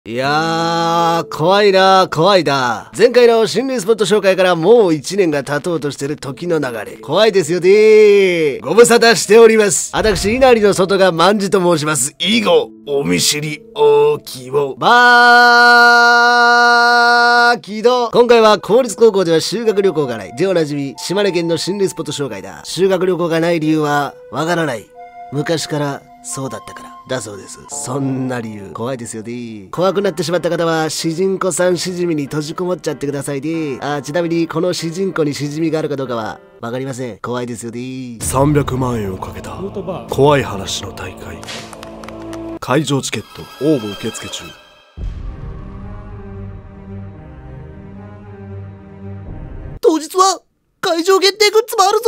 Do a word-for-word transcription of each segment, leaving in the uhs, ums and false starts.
いやー、怖いな怖いな。前回の心霊スポット紹介からもう一年が経とうとしてる時の流れ。怖いですよねー。ご無沙汰しております。私、稲荷の外が万事と申します。以後、お見知りおきを。ばーきど。今回は公立高校では修学旅行がない。でおなじみ、島根県の心霊スポット紹介だ。修学旅行がない理由は、わからない。昔からそうだったからだそうです。そんな理由怖いですよね。怖くなってしまった方はしじんこさんしじみに閉じこもっちゃってくださいね。あ、ちなみにこのしじんこにしじみがあるかどうかはわかりません。怖いですよね。さんびゃくまんえんをかけた怖い話の大会。会場チケット応募受付中。当日は会場限定グッズもあるぞ。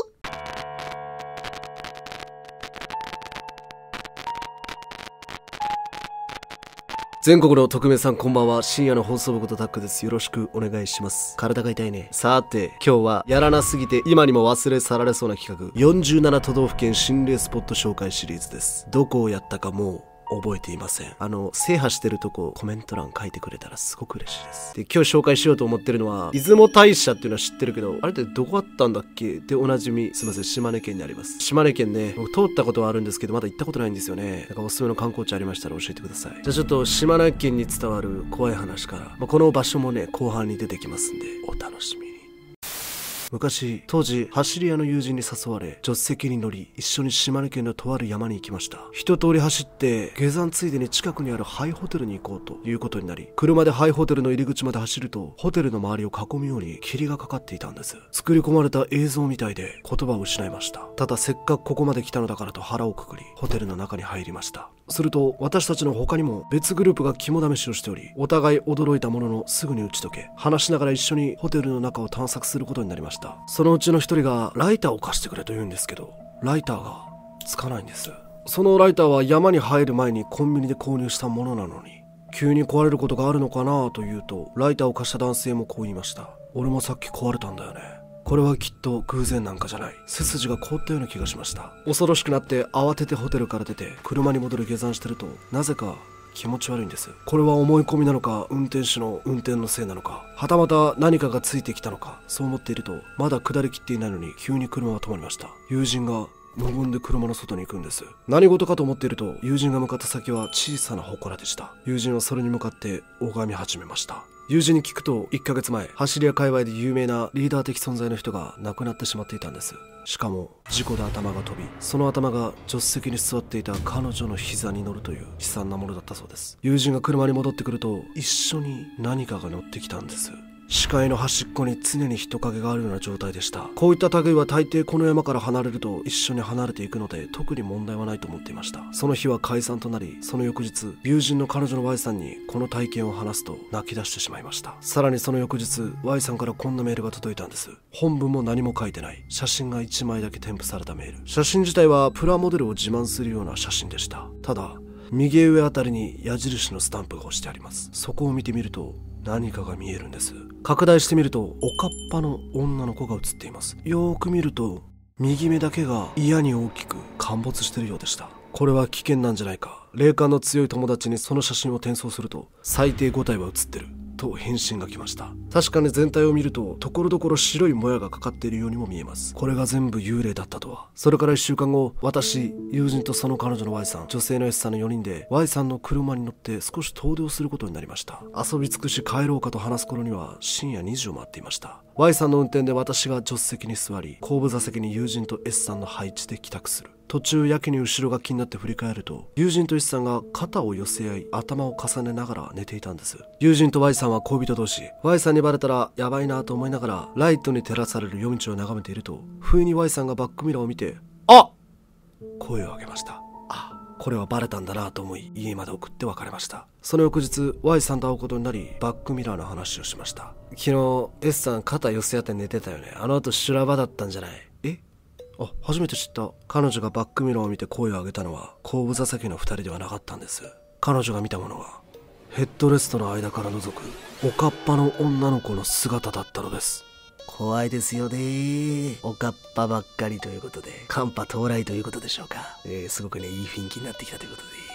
全国の特命さんこんばんは。深夜の放送部ことタックです。よろしくお願いします。体が痛いね。さて今日はやらなすぎて今にも忘れ去られそうな企画、よんじゅうなな都道府県心霊スポット紹介シリーズです。どこをやったかもう覚えていません。あの制覇してるとこコメント欄書いてくれたらすごく嬉しいです。で今日紹介しようと思ってるのは出雲大社っていうのは知ってるけど、あれってどこあったんだっけでおなじみ、すいません、島根県にあります。島根県ね、僕通ったことはあるんですけどまだ行ったことないんですよね。なんかおすすめの観光地ありましたら教えてください。じゃあちょっと島根県に伝わる怖い話から、まあ、この場所もね後半に出てきますんでお楽しみに。昔、当時走り屋の友人に誘われ助手席に乗り一緒に島根県のとある山に行きました。一通り走って下山ついでに近くにある廃ホテルに行こうということになり、車で廃ホテルの入り口まで走るとホテルの周りを囲むように霧がかかっていたんです。作り込まれた映像みたいで言葉を失いました。ただせっかくここまで来たのだからと腹をくくりホテルの中に入りました。すると私たちの他にも別グループが肝試しをしており、お互い驚いたもののすぐに打ち解け、話しながら一緒にホテルの中を探索することになりました。そのうちの一人がライターを貸してくれと言うんですけど、ライターがつかないんです。そのライターは山に入る前にコンビニで購入したものなのに急に壊れることがあるのかなと言うと、ライターを貸した男性もこう言いました。俺もさっき壊れたんだよね。これはきっと偶然なんかじゃない。背筋が凍ったような気がしました。恐ろしくなって慌ててホテルから出て車に戻る下山してると、なぜか気持ち悪いんです。これは思い込みなのか運転手の運転のせいなのか、はたまた何かがついてきたのか、そう思っているとまだ下りきっていないのに急に車は止まりました。友人が無言で車の外に行くんです。何事かと思っていると友人が向かった先は小さな祠でした。友人はそれに向かって拝み始めました。友人に聞くといっかげつまえ走り屋界隈で有名なリーダー的存在の人が亡くなってしまっていたんです。しかも事故で頭が飛び、その頭が助手席に座っていた彼女の膝に乗るという悲惨なものだったそうです。友人が車に戻ってくると一緒に何かが乗ってきたんです。視界の端っこに常に人影があるような状態でした。こういった類は大抵この山から離れると一緒に離れていくので特に問題はないと思っていました。その日は解散となり、その翌日友人の彼女の Y さんにこの体験を話すと泣き出してしまいました。さらにその翌日 Y さんからこんなメールが届いたんです。本文も何も書いてない写真がいちまいだけ添付されたメール。写真自体はプラモデルを自慢するような写真でした。ただ右上あたりに矢印のスタンプが押してあります。そこを見てみると何かが見えるんです。拡大してみるとおかっぱの女の子が写っています。よーく見ると右目だけが嫌に大きく陥没しているようでした。これは危険なんじゃないか。霊感の強い友達にその写真を転送すると最低ごたいは写ってると返信が来ました。確かに全体を見るとところどころ白いもやがかかっているようにも見えます。これが全部幽霊だったとは。それからいっしゅうかんご、私、友人とその彼女の Y さん、女性の S さんのよにんで Y さんの車に乗って少し遠出をすることになりました。遊び尽くし帰ろうかと話す頃には深夜にじを回っていました。 Y さんの運転で私が助手席に座り、後部座席に友人と S さんの配置で帰宅する。途中やけに後ろが気になって振り返ると友人と S さんが肩を寄せ合い頭を重ねながら寝ていたんです。友人と Y さんは恋人同士。 Y さんにバレたらやばいなと思いながらライトに照らされる夜道を眺めていると、不意に Y さんがバックミラーを見てあっ声を上げました。あ、これはバレたんだなと思い家まで送って別れました。その翌日 Y さんと会うことになりバックミラーの話をしました。昨日 S さん肩寄せ合って寝てたよね。あの後修羅場だったんじゃない？え？あ、初めて知った。彼女がバックミラーを見て声を上げたのは後部座席のふたりではなかったんです。彼女が見たものはヘッドレストの間から覗くおかっぱの女の子の姿だったのです。怖いですよね。おかっぱばっかりということで寒波到来ということでしょうか。えー、すごくねいい雰囲気になってきたということで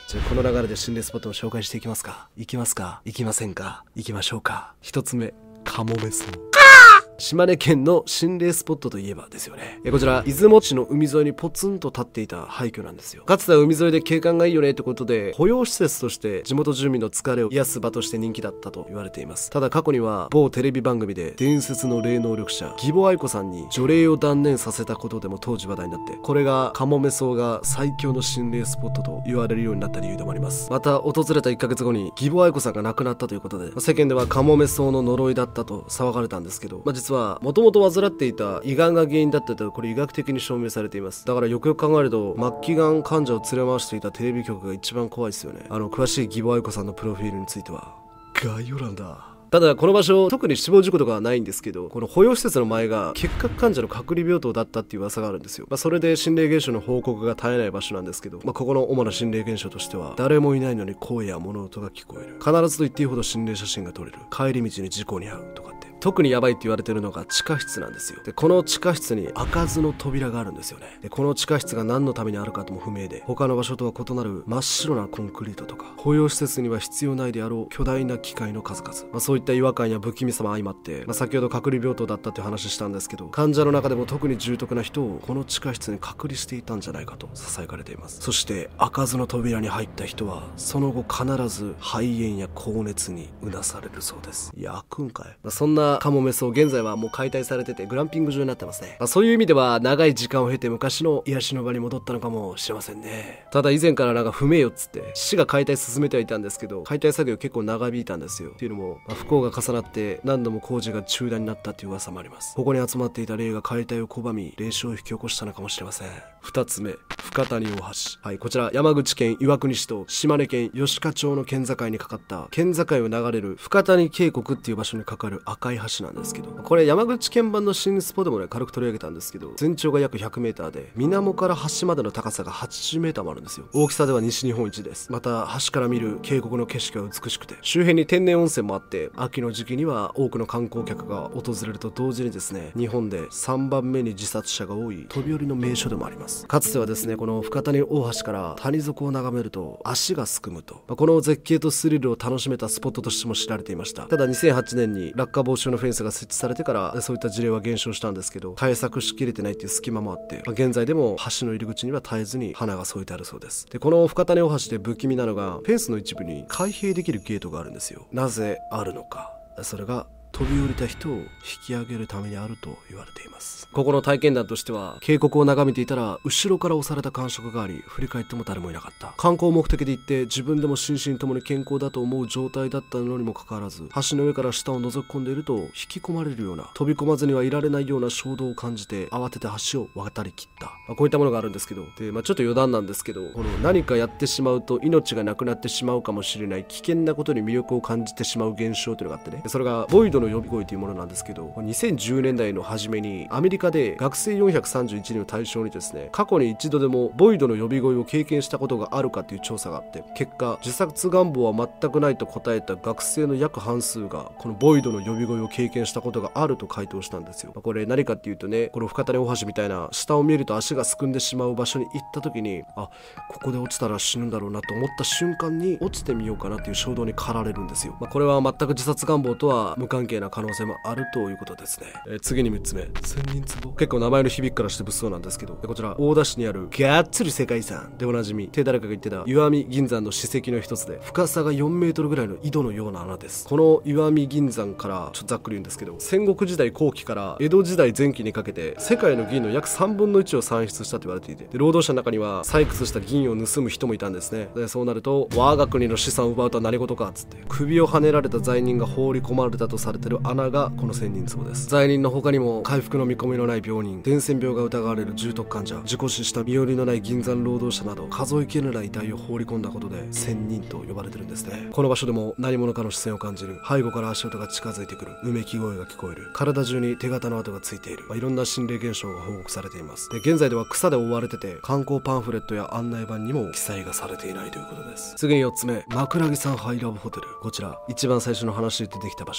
じゃあこの流れで心霊スポットを紹介していきますか。行きますか、行きませんか、行きましょうか。一つ目、カモメソウ。島根県の心霊スポットといえばですよね。こちら出雲市の海沿いにポツンと立っていた廃墟なんですよ。かつては海沿いで景観がいいよねってことで保養施設として地元住民の疲れを癒す場として人気だったと言われています。ただ過去には某テレビ番組で伝説の霊能力者義母愛子さんに除霊を断念させたことでも当時話題になって、これがカモメソウが最強の心霊スポットと言われるようになった理由でもあります。また訪れたいっかげつごに義母愛子さんが亡くなったということで、世間ではカモメソウの呪いだったと騒がれたんですけど、まあ、実はもともと患っていた胃がんが原因だったとこれ医学的に証明されています。だからよくよく考えると末期がん患者を連れ回していたテレビ局が一番怖いですよね。あの詳しい義母愛子さんのプロフィールについては概要欄だ。ただこの場所特に死亡事故とかはないんですけど、この保養施設の前が結核患者の隔離病棟だったっていう噂があるんですよ。まあ、それで心霊現象の報告が絶えない場所なんですけど、まあ、ここの主な心霊現象としては誰もいないのに声や物音が聞こえる、必ずと言っていいほど心霊写真が撮れる、帰り道に事故に遭うとかって。特にヤバいって言われてるのが地下室なんですよ。でこの地下室に開かずの扉があるんですよね。でこの地下室が何のためにあるかとも不明で、他の場所とは異なる真っ白なコンクリートとか保養施設には必要ないであろう巨大な機械の数々、まあ、そういった違和感や不気味さも相まって、まあ、先ほど隔離病棟だったっていう話したんですけど、患者の中でも特に重篤な人をこの地下室に隔離していたんじゃないかと囁かれています。そして開かずの扉に入った人はその後必ず肺炎や高熱にうなされるそうです。焼くんかい。まあ、そんなカモメソウ現在はもう解体されててグランピング場になってますね。まあ、そういう意味では長い時間を経て昔の癒しの場に戻ったのかもしれませんね。ただ以前からなんか不名誉っつって市が解体進めてはいたんですけど、解体作業結構長引いたんですよ。っていうのも、まあ、不幸が重なって何度も工事が中断になったっていう噂もあります。ここに集まっていた霊が解体を拒み霊障を引き起こしたのかもしれません。二つ目、深谷大橋。はい、こちら山口県岩国市と島根県吉賀町の県境にかかった県境を流れる深谷渓谷っていう場所にかかる赤い橋なんですけど、これ山口県版の新スポでもね軽く取り上げたんですけど、全長が約ひゃくメーターで水面から橋までの高さがはちじゅうメーターもあるんですよ。大きさでは西日本一です。また橋から見る渓谷の景色が美しくて、周辺に天然温泉もあって、秋の時期には多くの観光客が訪れると同時にですね、日本でさんばんめに自殺者が多い飛び降りの名所でもあります。かつてはですね、この深谷大橋から谷底を眺めると足がすくむと、この絶景とスリルを楽しめたスポットとしても知られていました。ただにせんはちねんに落下防止用のフェンスが設置されてからそういった事例は減少したんですけど、対策しきれてないっていう隙間もあって、現在でも橋の入り口には絶えずに花が添えてあるそうです。でこの深谷大橋で不気味なのが、フェンスの一部に開閉できるゲートがあるんですよ。なぜあるのか、それが飛び降りた人を引き上げるためにあると言われています。ここの体験談としては、渓谷を眺めていたら後ろから押された感触があり、振り返っても誰もいなかった。観光目的で行って自分でも心身ともに健康だと思う状態だったのにもかかわらず、橋の上から下を覗き込んでいると引き込まれるような、飛び込まずにはいられないような衝動を感じて慌てて橋を渡りきった、まあ、こういったものがあるんですけど、で、まあ、ちょっと余談なんですけど、この何かやってしまうと命がなくなってしまうかもしれない危険なことに魅力を感じてしまう現象というのがあってね、それがボイドの呼び声というものなんですけど、にせんじゅうねんだいの初めにアメリカで学生よんひゃくさんじゅういちにんを対象にですね、過去に一度でもボイドの呼び声を経験したことがあるかという調査があって、結果自殺願望は全くないと答えた学生の約半数がこのボイドの呼び声を経験したことがあると回答したんですよ。これ何かっていうとね、この深谷大橋みたいな下を見ると足がすくんでしまう場所に行った時に、あ、ここで落ちたら死ぬんだろうなと思った瞬間に落ちてみようかなっていう衝動に駆られるんですよ。まあ、これは全く自殺願望とは無関係な可能性もあるということですね。えー、次にみっつめ、千人壺。結構名前の響きからして物騒なんですけど、こちら大田市にあるがっつり世界遺産でおなじみって誰かが言ってた石見銀山の史跡の一つで、深さがよんメートルぐらいの井戸のような穴です。この石見銀山からちょっとざっくり言うんですけど、戦国時代後期から江戸時代前期にかけて世界の銀の約さんぶんのいちを産出したと言われていて、で労働者の中には採掘した銀を盗む人もいたんですね。でそうなると我が国の資産を奪うとは何事かっつって首をはねられた罪人が放り込まれたとされている穴がこの千人壺です。罪人の他にも回復の見込みのない病人、伝染病が疑われる重篤患者、事故死した身寄りのない銀山労働者など数えきれない遺体を放り込んだことで千人と呼ばれてるんですね。この場所でも何者かの視線を感じる、背後から足音が近づいてくる、うめき声が聞こえる、体中に手形の跡がついている、まあ、いろんな心霊現象が報告されています。で現在では草で覆われてて、観光パンフレットや案内板にも記載がされていないということです。次によっつめ、枕木山ハイラブホテル。こちら一番最初の話で出てきた場所です。こ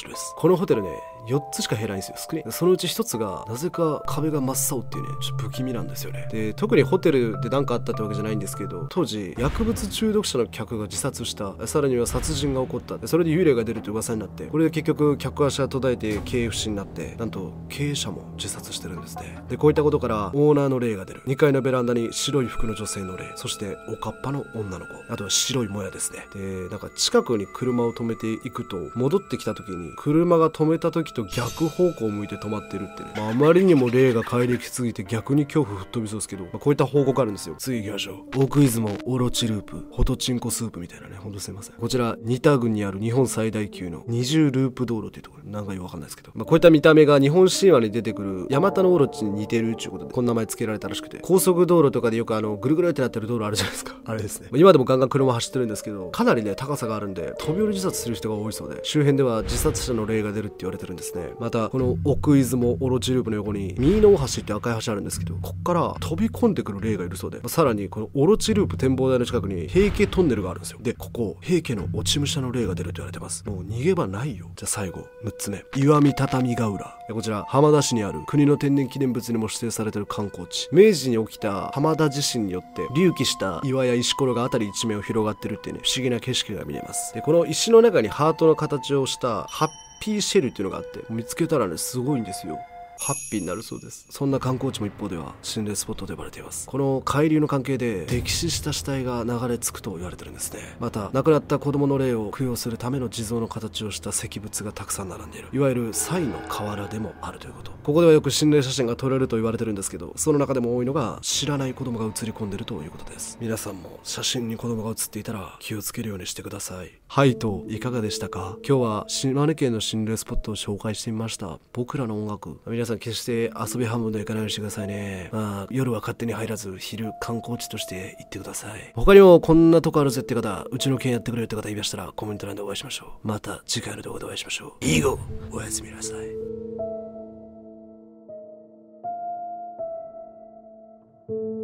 このホテルねよっつしか部屋ないんですよ。少ない。そのうちひとつがなぜか壁が真っ青っていうね、ちょっと不気味なんですよね。で特にホテルで何かあったってわけじゃないんですけど、当時薬物中毒者の客が自殺した、さらには殺人が起こった、それで幽霊が出るという噂になって、これで結局客足が途絶えて経営不振になって、なんと経営者も自殺してるんですね。でこういったことからオーナーの霊が出る、にかいのベランダに白い服の女性の霊、そしておかっぱの女の子、あとは白いもやですね。でなんか近くに車を止めていくと、戻ってきた時に車が止めた時と逆方向を向いて止まってるってね、まあ、あまりにも霊が帰りきすぎて逆に恐怖吹っ飛びそうですけど、まあ、こういった報告あるんですよ。次行きましょう。奥出雲オロチループホトチンコスープみたいなね、ほんとすいません。こちら仁田郡にある日本最大級の二重ループ道路っていうところ、なんかよくわかんないですけど、まあ、こういった見た目が日本神話に出てくるヤマタノオロチに似てるっていうことでこんな名前付けられたらしくて、高速道路とかでよくあのぐるぐるってなってる道路あるじゃないですか、あれですね。今でもガンガン車走ってるんですけど、かなりね高さがあるんで飛び降り自殺する人が多いそうで、周辺では自殺者の霊が出るって言われてるんですね。またこの奥出雲オロチループの横に三の大橋って赤い橋あるんですけど、こっから飛び込んでくる霊がいるそうで、さらにこのオロチループ展望台の近くに平家トンネルがあるんですよ。でここ平家の落ち武者の霊が出ると言われてます。もう逃げ場ないよ。じゃあ最後むっつめ、石見畳ヶ浦。こちら浜田市にある国の天然記念物にも指定されている観光地。明治に起きた浜田地震によって隆起した岩や石ころが辺り一面を広がってるっていうね、不思議な景色が見れます。でこの石の中にハートの形をしたハッピーシェルっていうのがあって、見つけたらねすごいんですよ。ハッピーになるそうです。そんな観光地も一方では心霊スポットと呼ばれています。この海流の関係で溺死した死体が流れ着くと言われてるんですね。また亡くなった子供の霊を供養するための地蔵の形をした石仏がたくさん並んでいる、いわゆる賽の河原でもあるということ。ここではよく心霊写真が撮れると言われてるんですけど、その中でも多いのが知らない子供が写り込んでるということです。皆さんも写真に子供が写っていたら気をつけるようにしてください。はいといかがでしたか。今日は島根県の心霊スポットを紹介してみました。僕らの音楽、皆さん決して遊び半分で行かないようにしてくださいね。まあ夜は勝手に入らず昼観光地として行ってください。他にもこんなとこあるぜって方、うちの県やってくれるって方いましたらコメント欄でお会いしましょう。また次回の動画でお会いしましょう。以後おやすみなさい。